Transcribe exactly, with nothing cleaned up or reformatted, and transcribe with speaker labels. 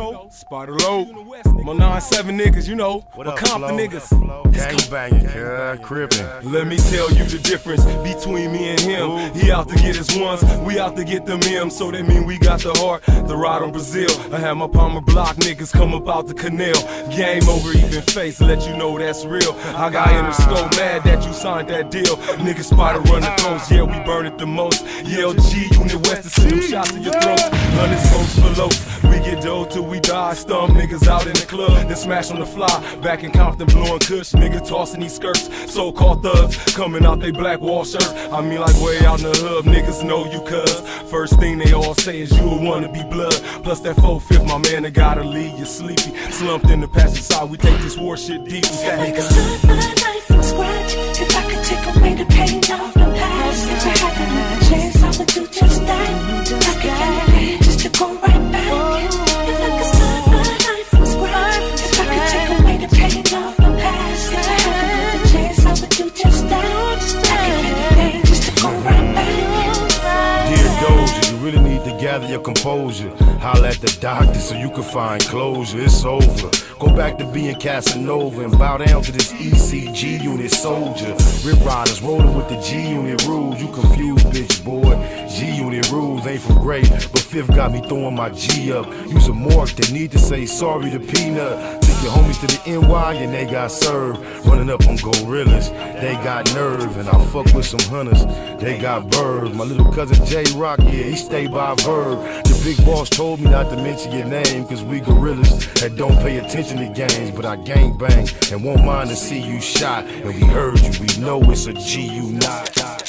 Speaker 1: know. Spider Low, my nine seven niggas, you know.
Speaker 2: What up,
Speaker 1: Compton
Speaker 2: Flo?
Speaker 1: niggas.
Speaker 2: Gang banging, yeah, crippin'.
Speaker 1: Let me tell you the difference between me and him. He out to get his ones, we out to get them M's. So that mean we got the heart to ride on Brazil. I had my Palmer block niggas come up out the canal. Game over, even face, let you know that's real. I got in the store mad that you signed that deal. Niggas Spider running close, yeah, we burn it the most. Yeah, L G, Unit West to send them shots in your throats. Hundred smokes for lows, we get dough till we die. Stump niggas out in the club, then smash on the fly. Back in Compton blowing kush, nigga tossing these skirts. So-called thugs coming out they black wall shirt. I mean like way out in the hood, niggas know you cuz. First thing they all say is you a wanna be blood. Plus that four-fifth, my man, I gotta leave you sleepy. Slumped in the passenger side, we take this war shit deep.
Speaker 3: If I could start my life from scratch, if I could take away the pain of my past, if I had another chance, I would do just that. I could get it just to go right back. If I could start my life from scratch, if I could take away the pain of my past, if I had another chance, I would do just that. I could get it just to go right back.
Speaker 2: Dear Doja, you really need to gather your composure. Holla at the doctor so you can find closure. It's over. Go back to being Casanova and bow down to this E C G unit soldier. Rip riders rolling with the G unit rules. You confused, bitch boy. G unit rules ain't from great, but Fifth got me throwing my G up. Use a mark that need to say sorry to Peanut. Took your homies to the N Y and they got served. Running up on gorillas, they got nerve. And I fuck with some hunters, they got birds. My little cousin J Rock, yeah, he stay by verb. The big boss told me not to mention your name, cause we gorillas that don't pay attention to games. But I gang bang and won't mind to see you shot. And we heard you, we know it's a G U not.